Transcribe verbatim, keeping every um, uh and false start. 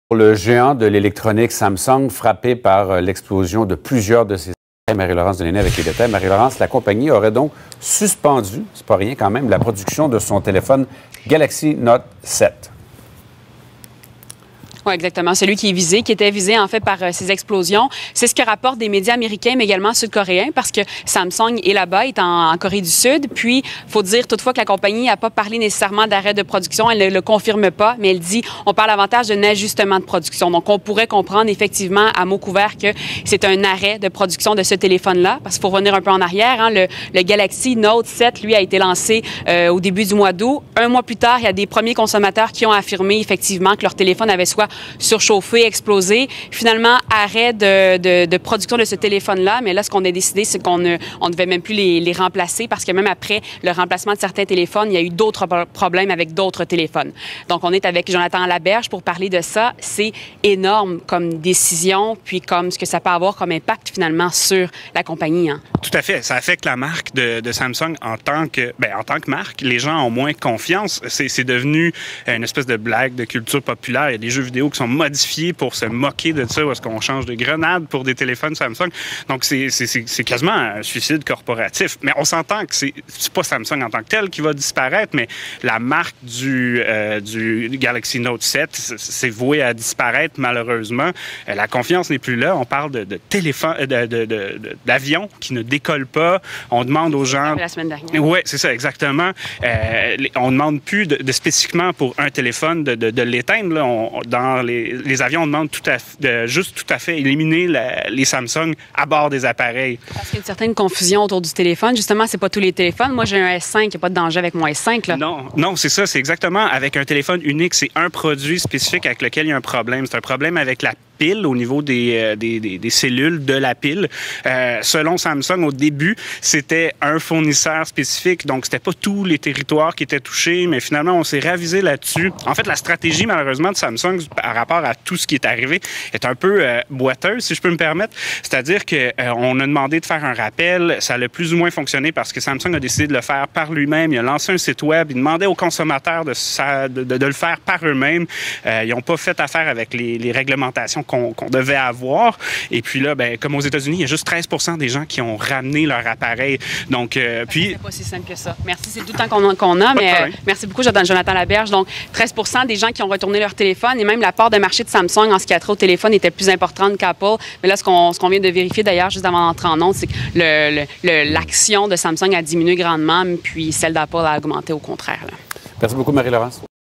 Le géant de l'électronique Samsung, frappé par l'explosion de plusieurs de ses appareils. Marie-Laurence Delaney avec les détails. Marie-Laurence, la compagnie aurait donc suspendu, c'est pas rien quand même, la production de son téléphone Galaxy Note sept. Oui, exactement. Celui qui est visé, qui était visé en fait par euh, ces explosions. C'est ce que rapportent des médias américains, mais également sud-coréens, parce que Samsung est là-bas, est en, en Corée du Sud. Puis, il faut dire toutefois que la compagnie n'a pas parlé nécessairement d'arrêt de production. Elle ne le confirme pas, mais elle dit on parle davantage d'un ajustement de production. Donc, on pourrait comprendre effectivement à mot couvert que c'est un arrêt de production de ce téléphone-là, parce qu'il faut revenir un peu en arrière. Hein, le, le Galaxy Note sept, lui, a été lancé euh, au début du mois d'août. Un mois plus tard, il y a des premiers consommateurs qui ont affirmé effectivement que leur téléphone avait soit surchauffé, explosé. Finalement, arrêt de, de, de production de ce téléphone-là. Mais là, ce qu'on a décidé, c'est qu'on ne on devait même plus les, les remplacer parce que même après le remplacement de certains téléphones, il y a eu d'autres problèmes avec d'autres téléphones. Donc, on est avec Jonathan Laberge pour parler de ça. C'est énorme comme décision, puis comme ce que ça peut avoir comme impact finalement sur la compagnie. Hein. Tout à fait. Ça affecte la marque de, de Samsung en tant que, ben, en tant que marque. Les gens ont moins confiance. C'est devenu une espèce de blague de culture populaire. Il y a des jeux vidéo qui sont modifiés pour se moquer de ça, parce qu'on change de grenade pour des téléphones Samsung. Donc, c'est quasiment un suicide corporatif. Mais on s'entend que c'est pas Samsung en tant que tel qui va disparaître, mais la marque du, euh, du Galaxy Note sept, c'est voué à disparaître, malheureusement. Euh, la confiance n'est plus là. On parle de, de téléphone, de, de, de, d'avions qui ne décollent pas. On demande aux gens... La semaine dernière. Oui, c'est ça, exactement. Euh, on ne demande plus de, de spécifiquement pour un téléphone de, de, de l'éteindre. On, dans les, les avions, on demande tout à, de, juste tout à fait éliminer la, les Samsung à bord des appareils. Parce qu'il y a une certaine confusion autour du téléphone. Justement, c'est pas tous les téléphones. Moi, j'ai un S cinq, il n'y a pas de danger avec mon S cinq. Là. Non, non, c'est ça. C'est exactement avec un téléphone unique. C'est un produit spécifique avec lequel il y a un problème. C'est un problème avec la pile, au niveau des, euh, des, des, des cellules de la pile. Euh, selon Samsung, au début, c'était un fournisseur spécifique, donc c'était pas tous les territoires qui étaient touchés, mais finalement, on s'est ravisé là-dessus. En fait, la stratégie, malheureusement, de Samsung par rapport à tout ce qui est arrivé est un peu euh, boiteuse, si je peux me permettre. C'est-à-dire qu'on euh, a demandé de faire un rappel, ça a plus ou moins fonctionné parce que Samsung a décidé de le faire par lui-même. Il a lancé un site web, il demandait aux consommateurs de, de, de, de le faire par eux-mêmes. Euh, ils n'ont pas fait affaire avec les, les réglementations qu'on qu'on devait avoir. Et puis là, ben, comme aux États-Unis, il y a juste treize pour cent des gens qui ont ramené leur appareil. Donc, euh, puis... C'est pas si simple que ça. Merci, c'est tout le temps qu'on qu'on a, mais euh, merci beaucoup, Jonathan Laberge. Donc, treize pour cent des gens qui ont retourné leur téléphone et même la part de marché de Samsung en ce qui a trait au téléphone était plus importante qu'Apple. Mais là, ce qu'on ce qu'on vient de vérifier d'ailleurs, juste avant d'entrer en ondes, c'est que l'action de Samsung a diminué grandement, puis celle d'Apple a augmenté au contraire. Là. Merci beaucoup, Marie-Laurence.